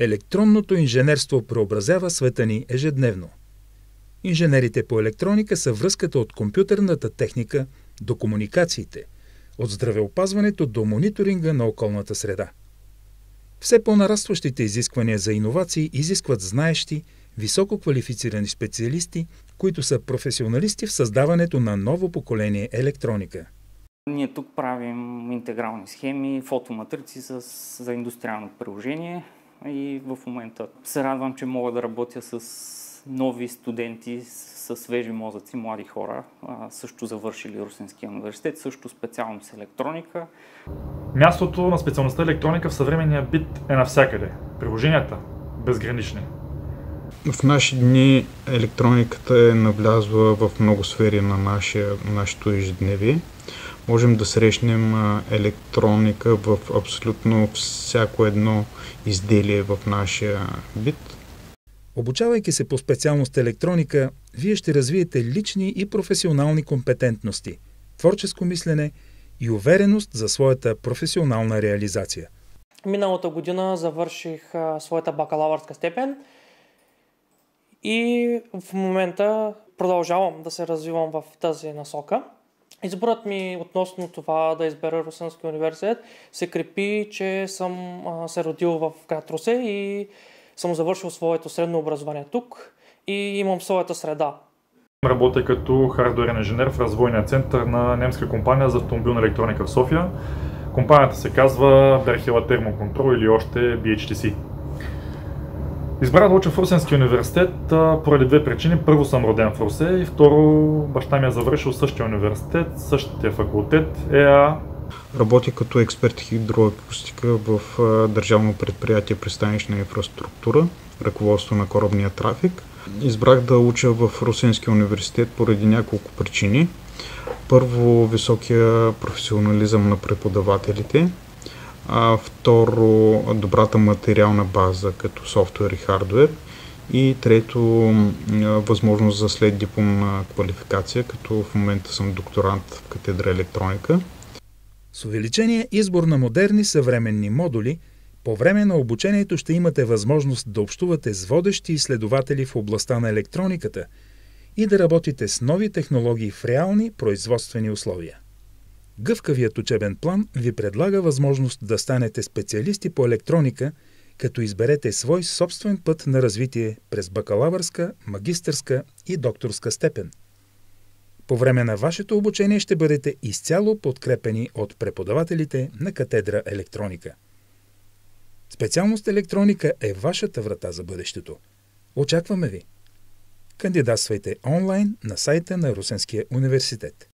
Електронното инженерство преобразява света ни ежедневно. Инженерите по електроника са връзката от компютърната техника до комуникациите, от здравеопазването до мониторинга на околната среда. Все по-нарастващите изисквания за иновации изискват знаещи, високо квалифицирани специалисти, които са професионалисти в създаването на ново поколение електроника. Ние тук правим интегрални схеми, фотоматрици за индустриално приложение и в момента се радвам, че мога да работя с нови студенти, с свежи мозъци, млади хора, също завършили Русенския университет, също специалност електроника. Мястото на специалността електроника в съвременния бит е навсякъде. Приложенията безгранични. В наши дни електрониката е навлязла в много сфери на нашето ежедневие. Можем да срещнем електроника в абсолютно всяко едно изделие в нашия бит. Обучавайки се по специалност електроника, вие ще развиете лични и професионални компетентности, творческо мислене и увереност за своята професионална реализация. Миналата година завърших своята бакалавърска степен и в момента продължавам да се развивам в тази насока. Изборът ми относно това да избера Русенския университет се крепи, че съм се родил в град Русе и съм завършил своето средно образование тук и имам своята среда. Работя като хардуерен инженер в развойния център на немска компания за автомобилна електроника в София. Компанията се казва Берхела Термоконтрол или още BHTC. Избрах да уча в Русенския университет поради две причини. Първо, съм роден в Русе и второ, баща ми е завършил същия университет, същия факултет ЕА. Работя като експерт хидроакустика в държавно предприятие пристанищна инфраструктура, ръководство на корабния трафик. Избрах да уча в Русенския университет поради няколко причини. Първо, високия професионализъм на преподавателите. Второ, добрата материална база като софтуер и хардуер. И трето, възможност за следдипломна квалификация, като в момента съм докторант в катедра електроника. С увеличения избор на модерни съвременни модули, по време на обучението ще имате възможност да общувате с водещи изследователи в областта на електрониката и да работите с нови технологии в реални производствени условия. Гъвкавият учебен план ви предлага възможност да станете специалисти по електроника, като изберете свой собствен път на развитие през бакалавърска, магистърска и докторска степен. По време на вашето обучение ще бъдете изцяло подкрепени от преподавателите на катедра електроника. Специалност електроника е вашата врата за бъдещето. Очакваме ви! Кандидатствайте онлайн на сайта на Русенския университет.